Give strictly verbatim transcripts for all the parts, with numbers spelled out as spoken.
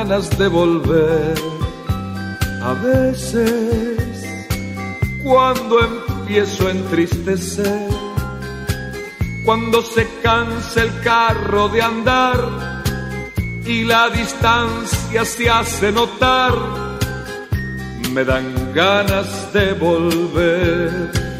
ganas de volver. A veces, cuando empiezo a entristecer, cuando se cansa el carro de andar y la distancia se hace notar, me dan ganas de volver.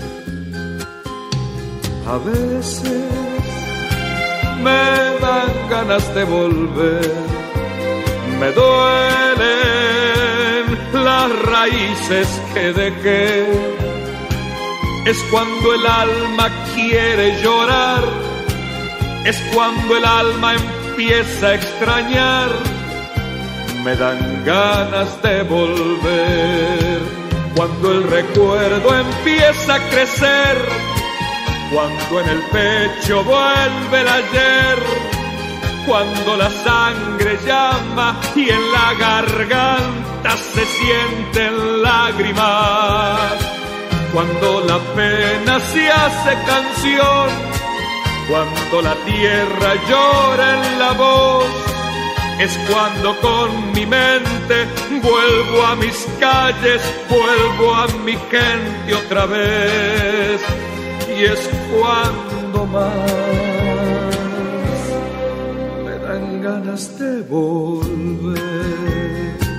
A veces me dan ganas de volver, me duelen las raíces que dejé. Es cuando el alma quiere llorar, es cuando el alma empieza a extrañar, me dan ganas de volver. Cuando el recuerdo empieza a crecer, cuando en el pecho vuelve el ayer, cuando la sangre llama y en la garganta se sienten lágrimas, cuando la pena se hace canción, cuando la tierra llora en la voz, es cuando con mi mente vuelvo a mis calles, vuelvo a mi gente otra vez. Y es cuando más me dan ganas de volver.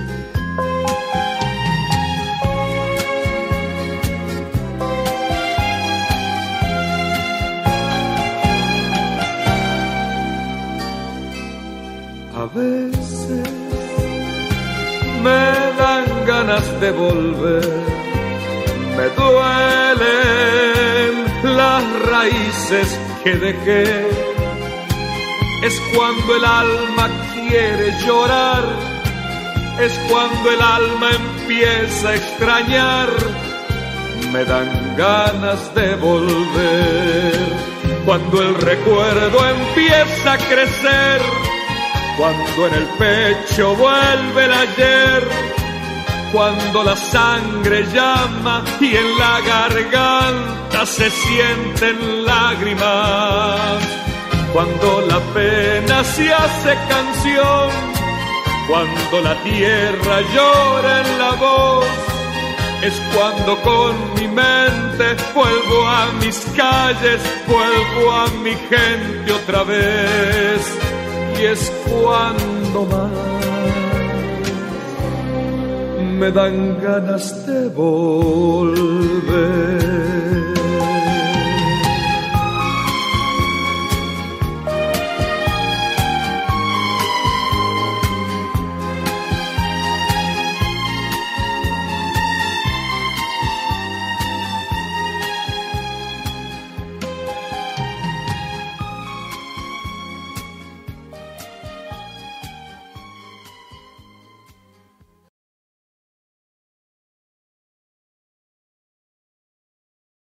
A veces me dan ganas de volver, me duelen las raíces que dejé. Es cuando el alma quiere llorar, es cuando el alma empieza a extrañar, me dan ganas de volver. Cuando el recuerdo empieza a crecer, cuando en el pecho vuelve el ayer, cuando la sangre llama y en la garganta se sienten lágrimas, cuando la pena se hace canción, cuando la tierra llora en la voz, es cuando con mi mente vuelvo a mis calles, vuelvo a mi gente otra vez. Y es cuando más me dan ganas de volver.